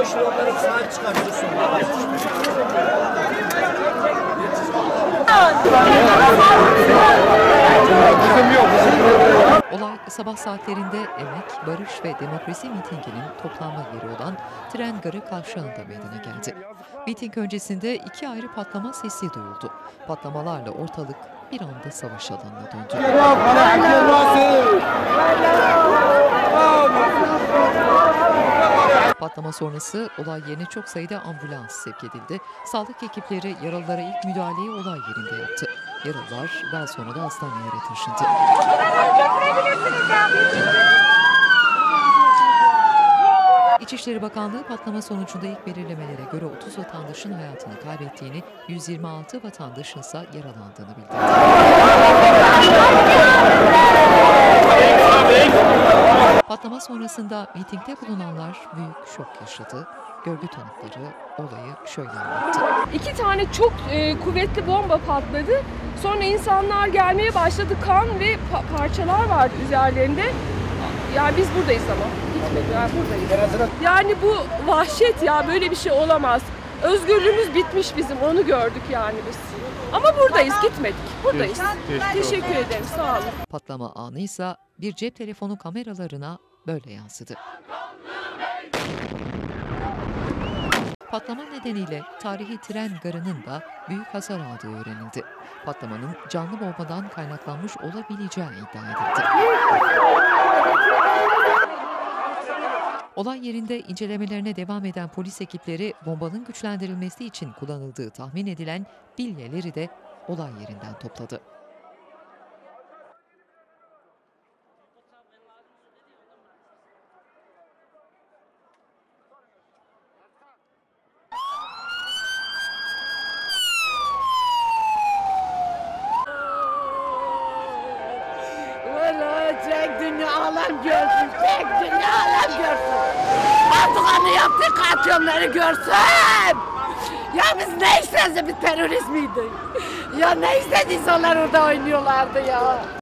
boş ver, onlara sahip çıkartırsın. Olay sabah saatlerinde Emek, Barış ve Demokrasi mitinginin toplanma yeri olan Tren Garı kavşağında meydana geldi. Miting öncesinde iki ayrı patlama sesi duyuldu. Patlamalarla ortalık bir anda savaş alanına döndü. Patlama sonrası olay yerine çok sayıda ambulans sevk edildi. Sağlık ekipleri yaralılara ilk müdahaleyi olay yerinde yaptı. Yaralılar daha sonra da hastanelere taşındı. İçişleri Bakanlığı patlama sonucunda ilk belirlemelere göre 30 vatandaşın hayatını kaybettiğini, 126 vatandaşın ise yaralandığını bildirdi. Patlama sonrasında mitingde bulunanlar büyük şok yaşadı. Görgü tanıkları olayı şöyle anlattı. 2 tane çok kuvvetli bomba patladı. Sonra insanlar gelmeye başladı. Kan ve parçalar vardı üzerlerinde. Yani biz buradayız ama. Gitmedi. Yani buradayız. Yani bu vahşet ya, böyle bir şey olamaz. Özgürlüğümüz bitmiş bizim, onu gördük yani biz. Ama buradayız, gitmedik. Buradayız. Teşekkür ederim, sağ olun. Patlama anı ise bir cep telefonu kameralarına böyle yansıdı. Patlama nedeniyle tarihi tren garının da büyük hasar aldığı öğrenildi. Patlamanın canlı bombadan kaynaklanmış olabileceği iddia edildi. Olay yerinde incelemelerine devam eden polis ekipleri bombanın güçlendirilmesi için kullanıldığı tahmin edilen bilyeleri de olay yerinden topladı. Tek dünya alem görsün, tek dünya alem görsün. Erdoğan'ı yaptığı katliamları görsün. Ya biz ne istediyse bir terörist miydik? Ya ne istediyse onlar orada oynuyorlardı ya.